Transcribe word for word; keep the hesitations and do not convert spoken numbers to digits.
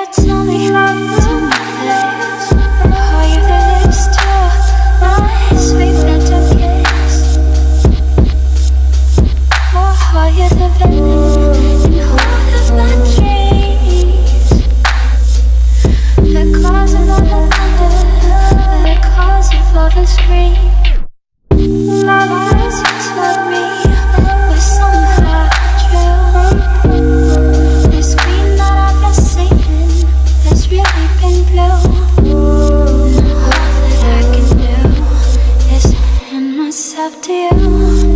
you tell me to my face? Are you the lips to my sweet phantom kiss? Or are you the villain in all of my dreams? The cause of all the thunder, the cause of all the scream. My words you told me were somehow true. The screen that I've been seeing has really been blue. And all that I can do is hand myself to you.